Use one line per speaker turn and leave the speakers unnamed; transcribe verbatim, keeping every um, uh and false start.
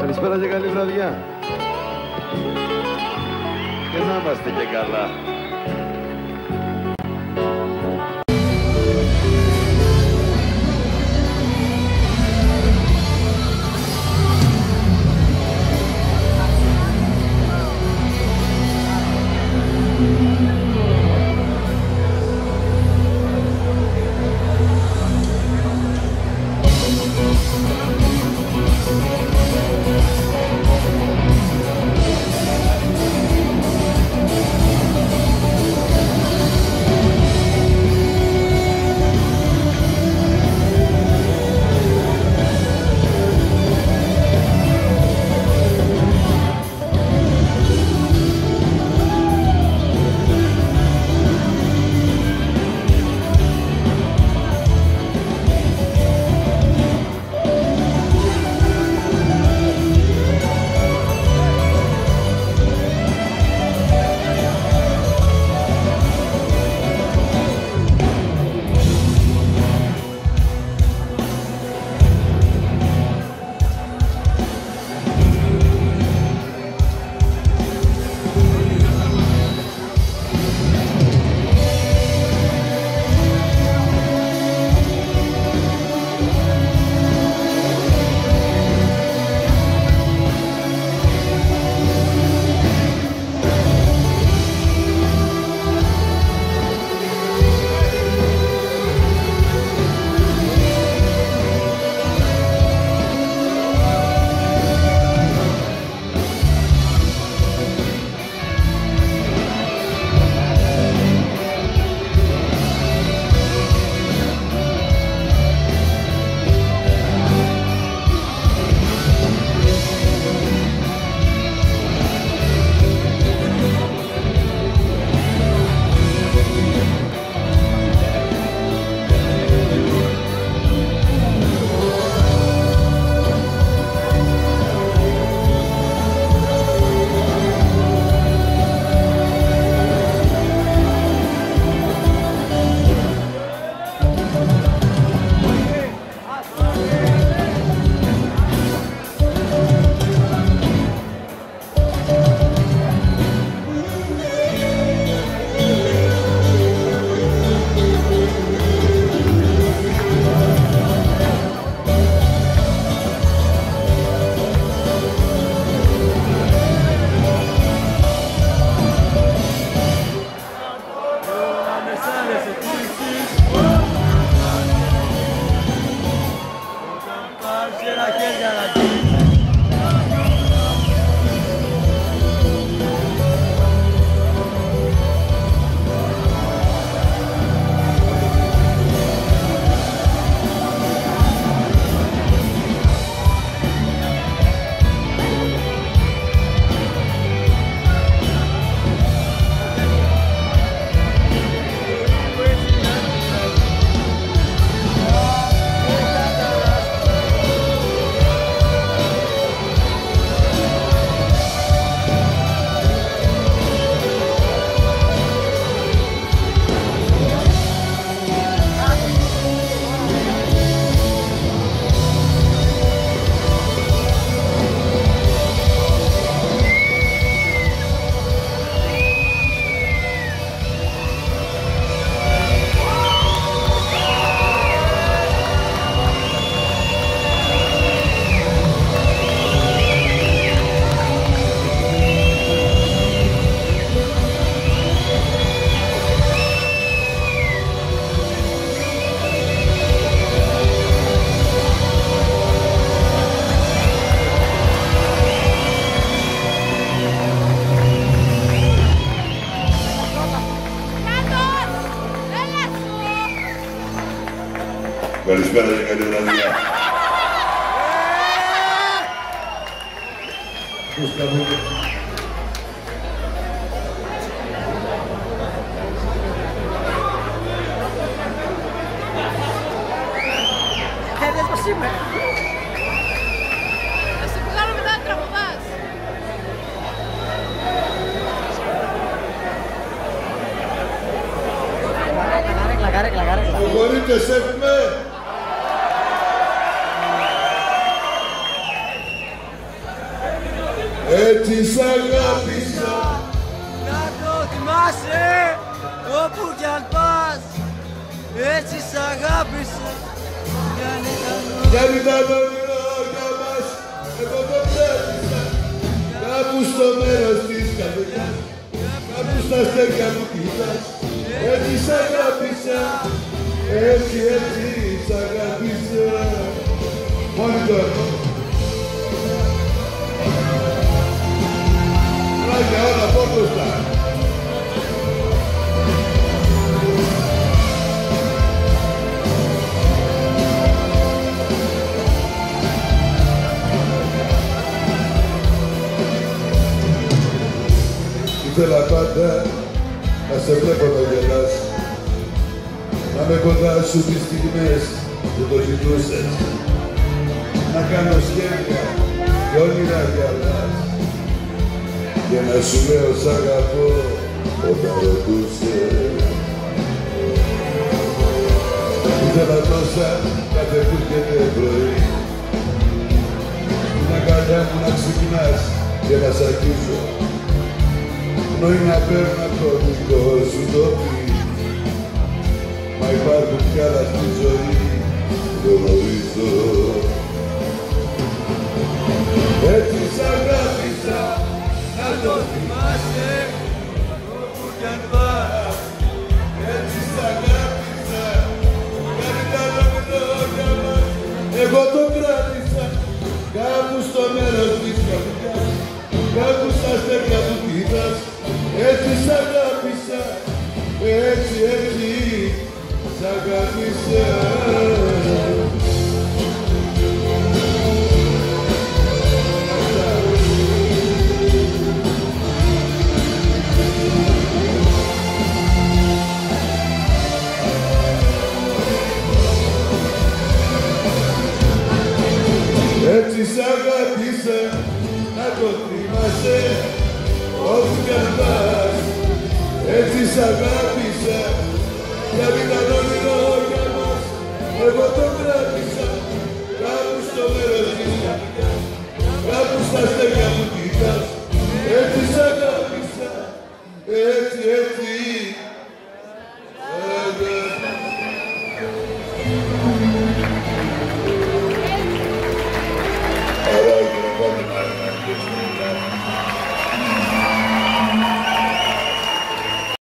Καλησπέρα και καλή βραδιά. Και να είμαστε και καλά. Καλησπέρα και καλή βραδιά.
Έδες πως είμαι. Θα σε βγάλω μετά να τραγουδάς. Καρέκλα, καρέκλα, καρέκλα.
Μπορείτε, σεφ με. Έτσι σ' αγάπησα.
Να το θυμάσαι όπου κι αν πας. Έτσι σ' αγάπησα.
Κι αν ήταν όνειρο για μας, εγώ το κράτησα. Κάπου στο μέρος της καρδιάς, κάπου στα στέρια μου κοιτάς. Έτσι σ' αγάπησα. Έτσι, έτσι σ' αγάπησα. Μόνοι τώρα. Πλάγια όλα από μπροστά. Ήθελα πάντα να σε βλέπω να γελάς, να με κοντά σου τις στιγμές που το ζητούσες, να κάνω σχέδια και όνειρα γυαλάς και να σου λέω σ' αγαπώ όταν ρωτούσες. Ήθελα τόσα κάθε που έρχεται πρωί, την αγκαλιά μου να ξυπνάς και να σ' αγγίζω, πνοή να παίρνω από το δικό σου το πει. Μα υπάρχουν κι άλλα στη ζωή που το γνωρίζω. Έτσι σ' αγάπησα, να το θυμάσαι όπου κι αν πας. Έτσι σ' αγάπησα, κάτι άλλο με το για μας. Εγώ το κράτησα κάπου στο μέρος της καρδιάς, κάπου στα αστέρια του κοιτάς. Έτσι σ' αγάπησα, έτσι, έτσι σ' αγάπησα. Έτσι σ' αγάπησα, να το θυμάσαι όπου κι αν πας. Έτσι σ' αγάπησα.